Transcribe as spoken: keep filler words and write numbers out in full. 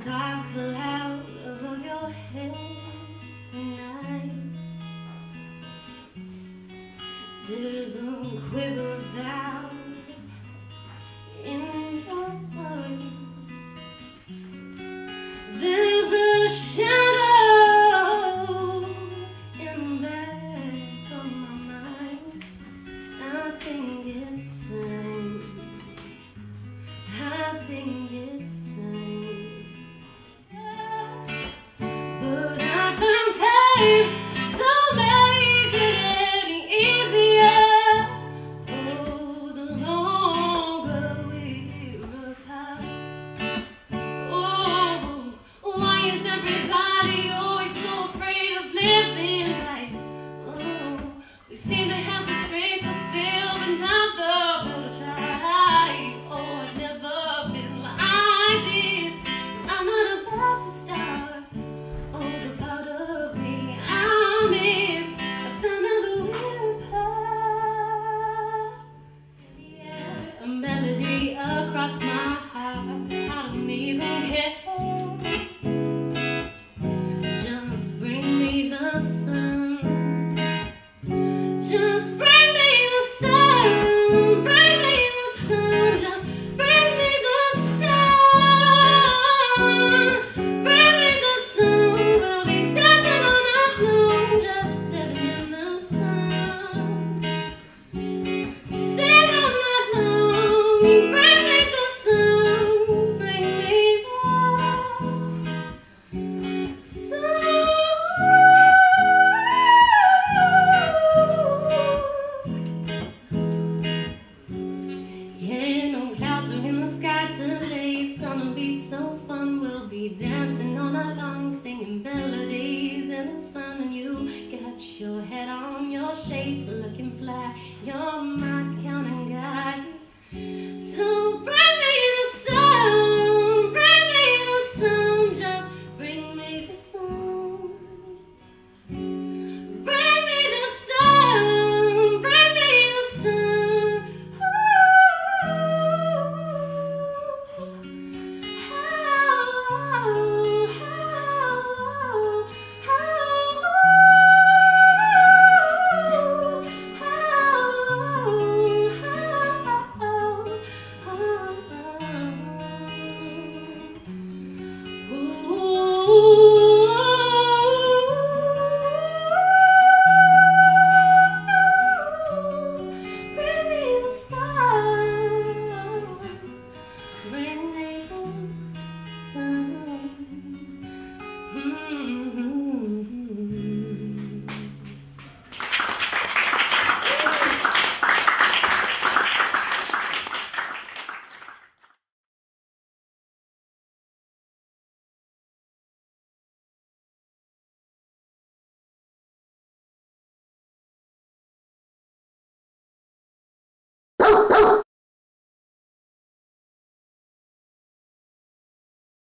dark cloud over your head tonight. There's a quiver of doubt in your voice. There's a shadow in the back of my mind. I think it's time. I think it's but I found time to make it any easier. Oh, the longer we're apart. Oh, why is everybody always so afraid of living life? Oh, we seem to have the strength to fail, but not the will to try. Oh, I've never been like this. I'm not about to start. Oh, the part of me I miss, I found out the weird part. Yeah, a melody across my heart, I don't even care. Just bring me the sun. Just bring me the sun. Bring me the sun. Just bring me the sun. Bring me the sun. We'll be dancing all night long, just living in the sun. Sing all night long. Bring me the sun. Bring me the sun. Yeah, no clouds are in the sky today. It's gonna be so fun. We'll be dancing all night long, singing melodies in the sun. And you got your head on your shades, looking fly. You're my counting guy. So bring me the sun, bring me the sun, just bring me the sun. Bring me the sun, bring me the sun.